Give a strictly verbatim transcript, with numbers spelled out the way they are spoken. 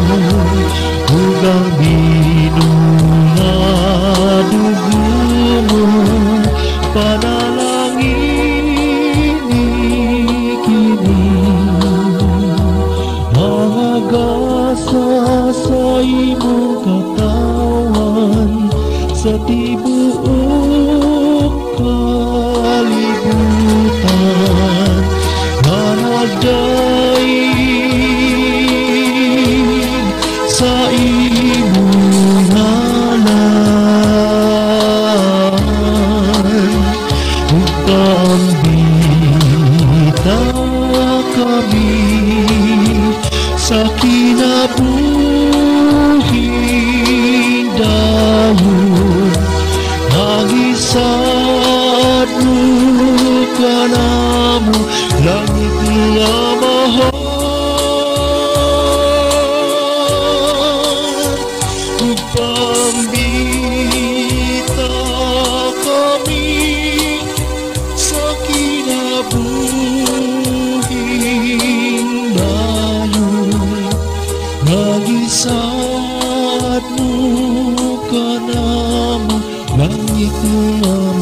ugang binunadugumo panalangin kini mahagasa sa imong katawan sa tibuok kalibutan managday sa imong ngalan ug tambita kami sa kinabuhing dahon nagisad mo ka namo langit nga mahal ug pambita kami sa kinabuhing dayon nagisad mo ka namo langit nga